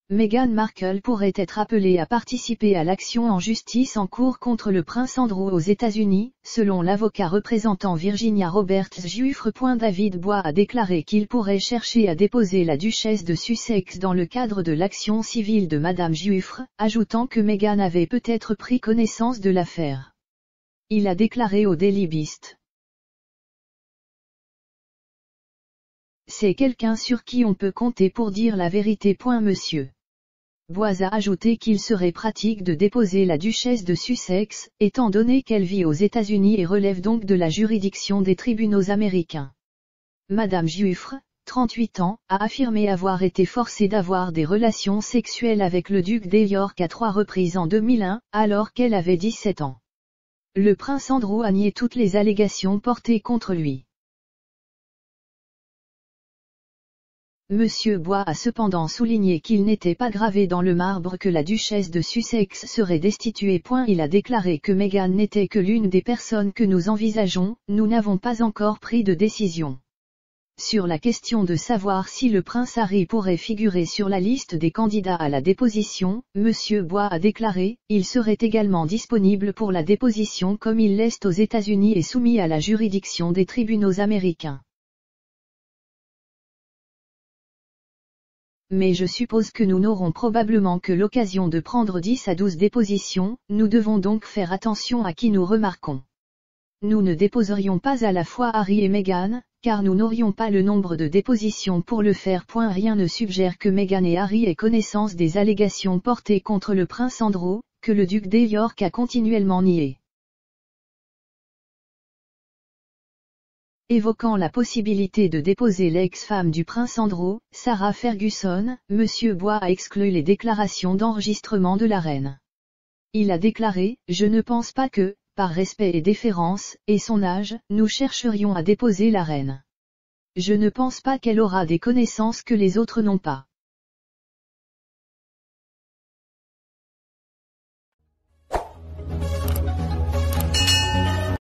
Meghan Markle pourrait être appelée à participer à l'action en justice en cours contre le prince Andrew aux États-Unis, selon l'avocat représentant Virginia Roberts Giuffre. David Bois a déclaré qu'il pourrait chercher à déposer la duchesse de Sussex dans le cadre de l'action civile de Madame Giuffre, ajoutant que Meghan avait peut-être pris connaissance de l'affaire. Il a déclaré au Daily Beast. C'est quelqu'un sur qui on peut compter pour dire la vérité. Monsieur Bois a ajouté qu'il serait pratique de déposer la duchesse de Sussex, étant donné qu'elle vit aux États-Unis et relève donc de la juridiction des tribunaux américains. Madame Giuffre, 38 ans, a affirmé avoir été forcée d'avoir des relations sexuelles avec le duc de York à 3 reprises en 2001, alors qu'elle avait 17 ans. Le prince Andrew a nié toutes les allégations portées contre lui. Monsieur Bois a cependant souligné qu'il n'était pas gravé dans le marbre que la duchesse de Sussex serait destituée. Il a déclaré que Meghan n'était que l'une des personnes que nous envisageons, nous n'avons pas encore pris de décision. Sur la question de savoir si le prince Harry pourrait figurer sur la liste des candidats à la déposition, Monsieur Bois a déclaré, il serait également disponible pour la déposition comme il l'est aux États-Unis et soumis à la juridiction des tribunaux américains. Mais je suppose que nous n'aurons probablement que l'occasion de prendre 10 à 12 dépositions, nous devons donc faire attention à qui nous remarquons. Nous ne déposerions pas à la fois Harry et Meghan, car nous n'aurions pas le nombre de dépositions pour le faire. Rien ne suggère que Meghan et Harry aient connaissance des allégations portées contre le prince Andrew, que le duc de York a continuellement nié. Évoquant la possibilité de déposer l'ex-femme du prince Andrew, Sarah Ferguson, Monsieur Bois a exclu les déclarations d'enregistrement de la reine. Il a déclaré, je ne pense pas que, par respect et déférence, et son âge, nous chercherions à déposer la reine. Je ne pense pas qu'elle aura des connaissances que les autres n'ont pas.